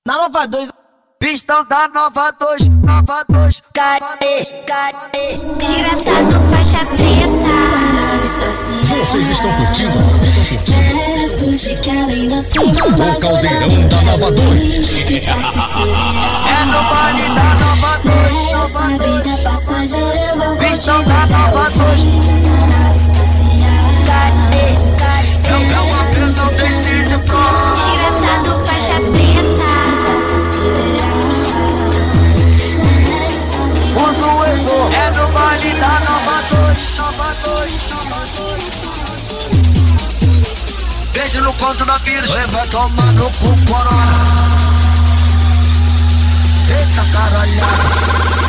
Na Nova 2. Pistão da Nova 2, Nova 2. Desgraçado, faixa preta. Vocês estão curtindo? Certo de que além da cima O caldeirão da Nova 2. Espaço sideral. É no baile da Nova 2, Essa Nova 2. vida passageira eu vou Pistão contigo da até Nova o fim 2. da nave espacial. Não decide só. Desgraçado, faixa preta. Espaço sideral. Uso o exo. É no baile da Nova 2, Nova 2, Nova 2. Beijo no conto da virgem. Vai tomar no cu, corona. Eita caralhada.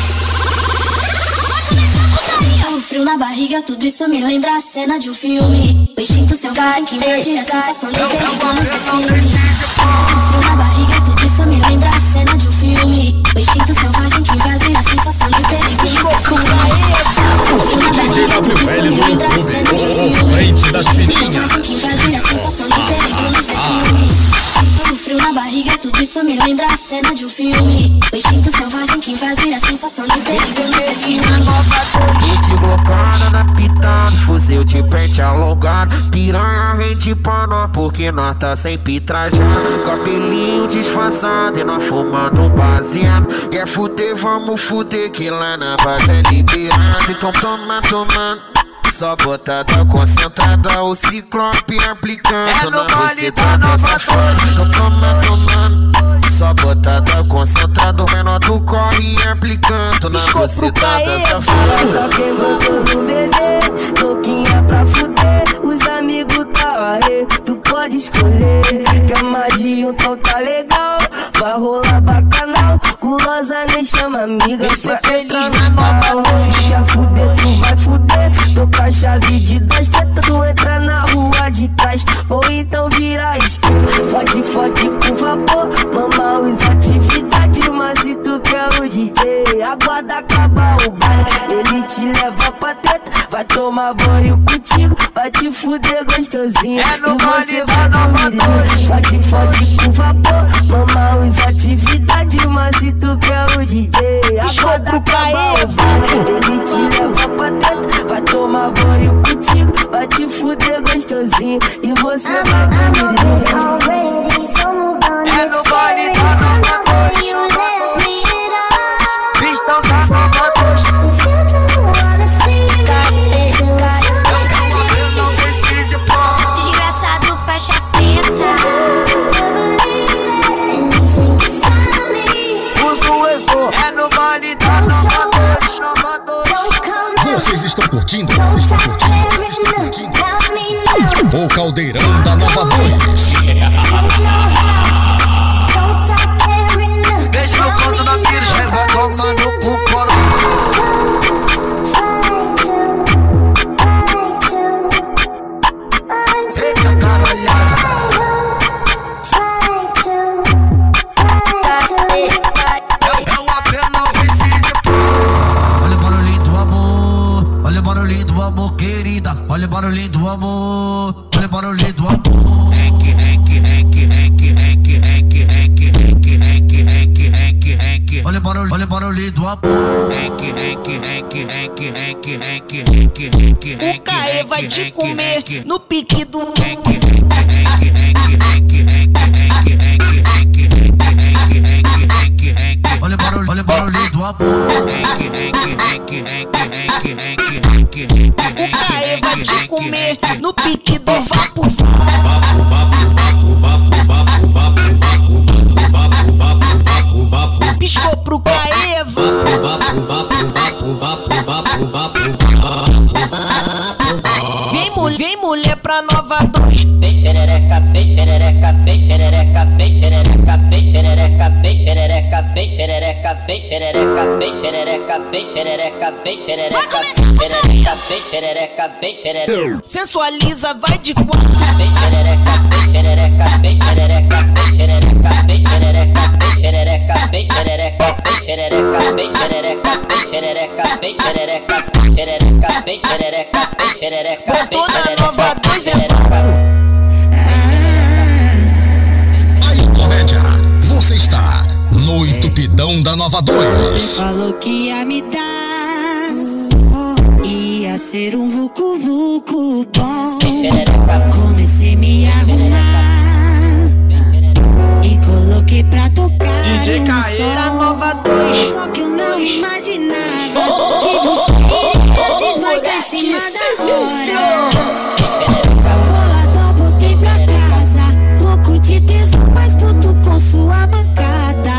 Um frio na barriga, tudo isso me lembra a cena de um filme. O instinto selvagem que invade a sensação de perigo nos define. Um frio na barriga, tudo isso me lembra a cena de um filme. O instinto selvagem que invade a sensação de perigo nos define. Um frio na barriga, tudo isso me lembra a cena de um filme. O instinto selvagem que invade a sensação de perigo nos define. Um frio na barriga, tudo isso me lembra a cena de um filme. O instinto selvagem que invade a sensação de perigo nos define. Te blocando na pitando, fuzil de pente alongado. Piranha vem de pano, porque nós tá sempre trajando. Cabelinho disfarçado e nós fumando baseado. Quer fuder, vamos fuder, que lá na base é liberado. Então toma, tomando. Só botada concentrada, o ciclope aplicando na buceta dessa foda. Então toma, tomando. Só botada concentrada, o menor do corre aplicando na buceta dessa foda. Só quem botou no bebê, louquinha pra fuder. Os amigos tá aí, tu pode escolher. Quer mais de um, então tá legal. Vai rolar bacanal, gulosa nem chama amiga. Vem ser feliz na Nova 2. Se já fuder, tu vai fuder. Tô com a chave de 2 tetas, tu entra na rua de trás. Ou então vira a esquerda. Fode com vapor, mama os atividades. Mas se tu quer o DJ, aguarda acabar o baile. Ele te leva pra treta, vai tomar banho contigo, vai te fuder gostosinho. É no e baile você da vai Nova 2. Fode com vapor, mama os atividades. Mas se tu quer o DJ, aguarda acabar o baile. Ele te leva pra treta, vai tomar banho contigo, vai te fuder gostosinho e você vai dormir. É no baile da Nova 2. Pistão da Nova 2. Não decide pô. Desgraçado, faixa preta. Uso o exo. É no baile da Nova 2, Nova 2. Vocês estão curtindo? Estão curtindo? Estão curtindo? O caldeirão da Nova 2. Beijo no conto da virgem. Vai tomar no cu, corona. Eita caralhada. É o apelo homicídio. Olha o barulhinho do amor, olha o barulhinho do amor, querida. Olha o barulhinho do amor, olha o barulhinho do amor. Olha o barulhinho do amor. O Caê vai te comer no pique do. Olha o barulhinho do amor. O Caê vai te comer no pique do vapo. Piscou pro Caê. Vem mulher pra Nova 2. Bem perereca, bem perereca, bem perereca, bem perereca, bem perereca, bem perereca, bem perereca, bem perereca, bem perereca, bem perereca, bem perereca, perereca, bem perereca, bem perereca. Sensualiza, vai de quatro. Bem perereca, bem perereca, bem perereca, bem perereca, bem perereca, bem perereca, bem perereca, bem perereca, bem perereca, bem perereca, bem perereca, bem perereca, bem perereca, bem perereca, Botou na Nova 2 é Aí, comédia, você da Nova 2. Você falou que ia me dar, ia ser um vucu-vucu bom. Comecei a me arrumar e coloquei pra tocar DJ Caeira Nova 2. Só que eu não imaginava que você ia desmarcar em cima da hora. Boladão, voltei pra casa, louco de tesão, mas puto com sua mancada.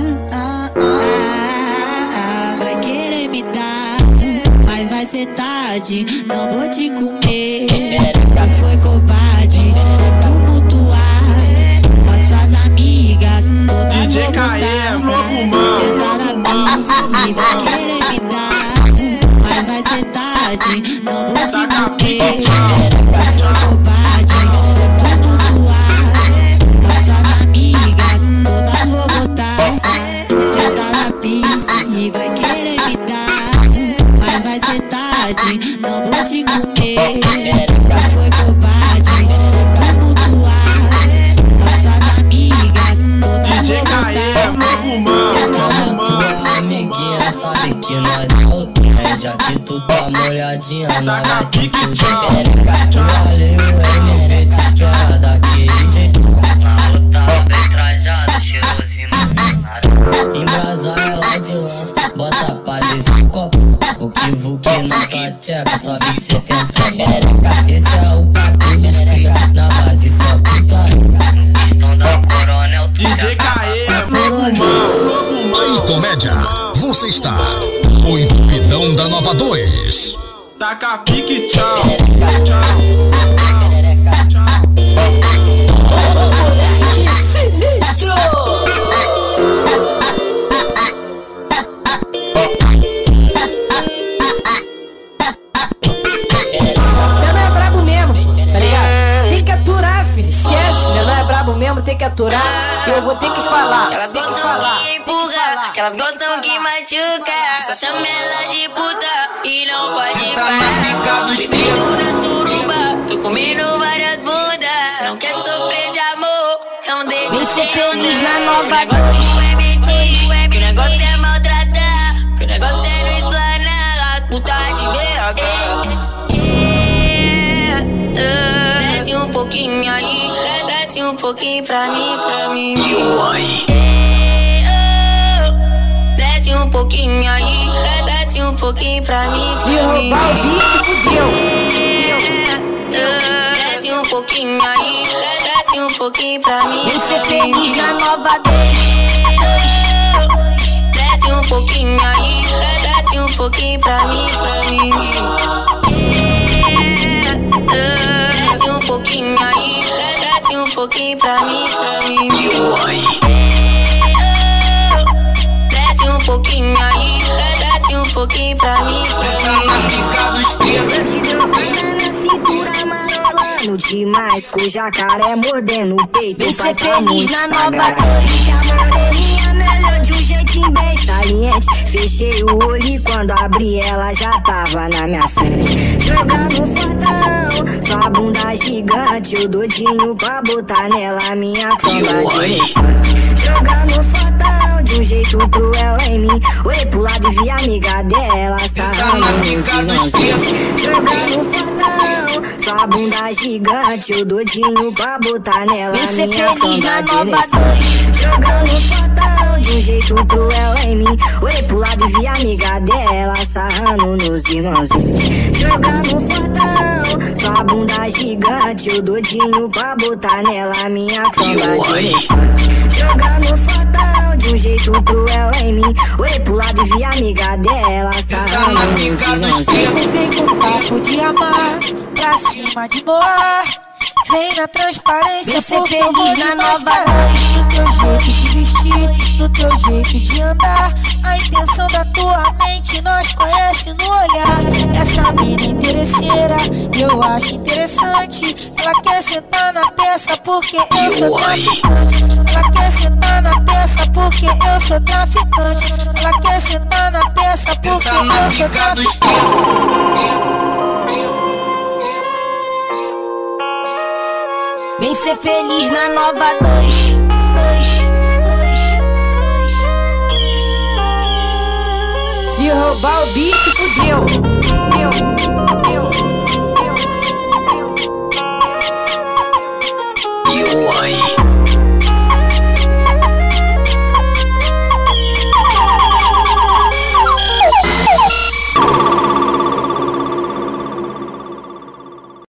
Vai querer me dar, mas vai ser tarde, não vou te comer. Tu foi covarde, tumultuar com as suas amigas, todas DJ vou Caeira, botar. louco, mano. Cê tá na mão e vai querer me dar, mas vai ser tarde, não vou te comer. Tu foi covarde, tumultuar com as suas amigas, todas vou botar. Cê tá na pista e vai querer me dar, mas vai ser tarde, não vou te comer. Tu foi covarde, tumultuar com as suas amigas, todas DJ vou Caeira, botar. louco, mano. Chama tua amiguinha, sabe que nós é o trem. Já que tu tá molhadinha, nós vai te fuder. Valeu, MV, te espera daquele jeito. Tava bem trajado, cheirosinho. Embrasa ela de lança, bota pra desse copo. Vuki na tua tcheca, só vi 70 bolas. Esse é o papo dos cria, na base só putaria. No pistão da Coronel, DJ Caeira, louco, mano. Aí, comédia, você está o Entupidão da Nova 2. Taca pique, tchau. Que sinistro! Meu não é brabo mesmo, tá ligado? Tem que aturar, filho, esquece. Meu não é brabo mesmo, tem que aturar. Eu vou ter que falar. Elas gostam que empurra, que elas gostam que machuca. Só chama ela de puta e não pode parar. Tô na suruba, tô comendo várias bundas. Não quer sofrer de amor, então deixa Vem ser feliz na Que Nova o negócio não é mentir, que o negócio é maltratar, que o negócio é não explanar as putas de BH. Desce um pouquinho aí, desce um pouquinho pra mim. Desce um pouquinho aí, desce um pouquinho pra mim. Se roubar o beat, fudeu. Desce um pouquinho aí, desce um pouquinho pra mim. Vem ser feliz na Nova 2. Desce um pouquinho aí, desce um pouquinho pra mim. Desce um pouquinho aí, desce um pouquinho pra mim. Desce um pouquinho aí, desce um pouquinho pra mim. Cintura marolando demais, com o jacaré mordendo o peito. Vem ser pra tá feliz muito na Nova sagaz. 2. Que a moreninha melhor de um jeitinho bem saliente. Fechei o olho e quando abri ela já tava na minha frente. Jogando fotão, sua bunda gigante. Eu doidinho pra botar nela minha cama de elefante. Jogando fotão de um jeito cruel em mim. Olhei pro lado e vi a amiga dela sarrando nos vilãozinhos. Jogando fotão, sua bunda gigante. Eu doidinho pra botar nela Vem ser minha feliz na cama de Nova elefante. Jogando fotão de um jeito cruel em mim. Olhei pro lado e vi a amiga dela sarrando nos irmãozinhos. Jogando fotão, sua bunda gigante. Eu doidinho pra botar nela minha cama de elefante. Jogando fotão de um jeito cruel em mim. Olhei pro lado e vi a amiga dela sarrando nos irmãozinhos. Vem com papo de amar, pra cima de boa. Vem na transparência, Vem ser porque eu vou feliz na te Nova mostrar. 2. No teu jeito de vestir, no teu jeito de andar. A intenção da tua mente nós conhece no olhar. Essa mina interesseira, eu acho interessante. Ela quer sentar na peça porque eu sou traficante. Ela quer sentar na peça porque eu sou traficante. Ela quer sentar na peça porque eu sou traficante. Vem ser feliz na Nova 2. roubar o beat, fudeu. E o aí?